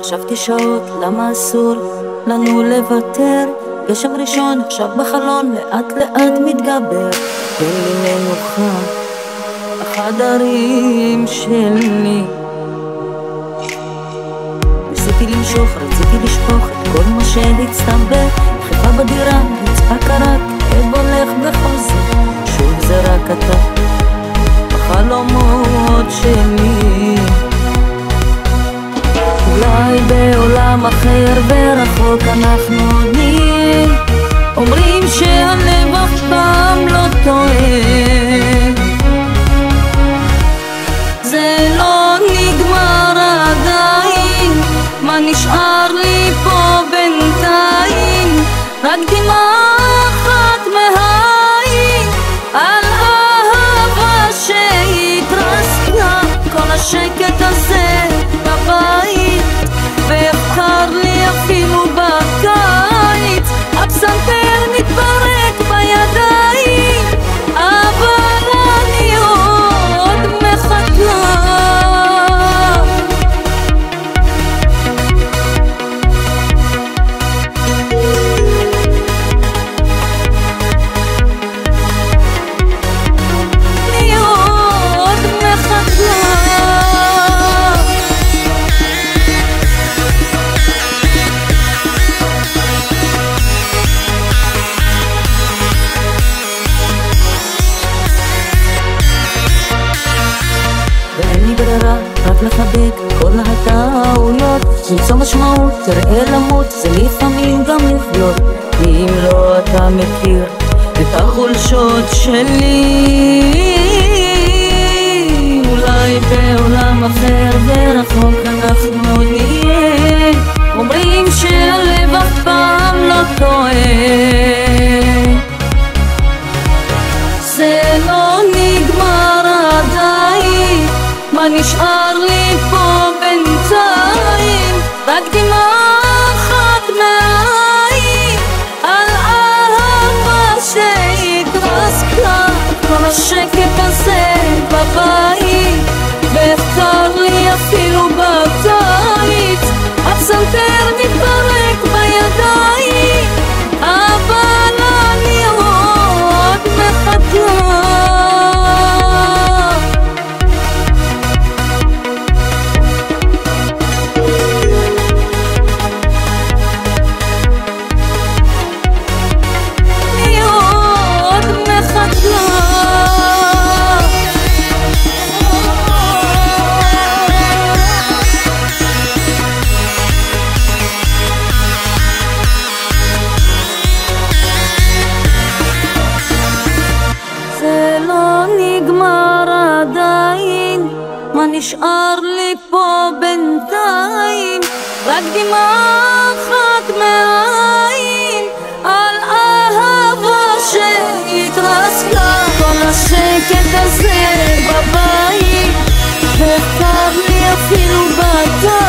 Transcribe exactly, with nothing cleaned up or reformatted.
חשבתי שעות למה אסור לנו לוותר. גשם ראשון עכשיו בחלון לאט לאט מתגבר. תן לי מנוחה החדרים שלי. ניסיתי למשוך, רציתי לשפוך את כל מה שהצטבר. חיפה בדירה, רצפה קרה, כאב הולך וחוזר. שוב זה רק אתה בחלומות שלי. אולי בעולם אחר ורחוק אנחנו עוד נהיה. אומרים שהלב אף פעם לא טועה. זה לא נגמר עדיין, מה נשאר לי פה בינתיים? רק דמעה אחת מהעין על אהבה שהתרסקה. כל השקט הזה בבית ויבחר לי אפילו בקיץ. הפסנתר מתפרק בידיים, אבל אני עוד מחכה. אני עוד מחכה. ואין לי ברירה, רק לחבק כל הטעויות. למצוא משמעות, תראה למות, זה לפעמים גם לחיות. אם לא אתה מכיר את החולשות שלי. אולי בעולם אחר ורחוק אנחנו נהיה. אומרים שהלב אף פעם לא טועה. זה לא נגמר עדיין, מה נשאר לי פה בינתיים? רק דמעה אחת מהעין על אהבה שהתרסקה. כל השקט הזה בבית ואפשר לי אפילו בקיץ. הפסנתר מתפרק בידיים, אבל אני עוד מחכה. מה נשאר לי פה בינתיים? רק דמעה אחת מהעין על אהבה שהתרסקה. כל השקט הזה בבית ואפשר לי אפילו בקיץ.